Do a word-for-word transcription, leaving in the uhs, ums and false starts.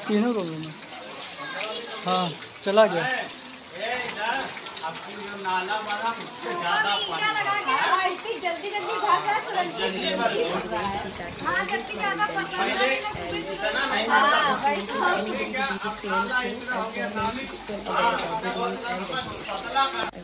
तीनों रूम में। हाँ चला गया। नाला बना उससे ज्यादा पानी इतनी जल्दी जल्दी भाग रहा है, तुरंत जल्दी हाँ जल्दी ज्यादा पहले इतना नहीं था।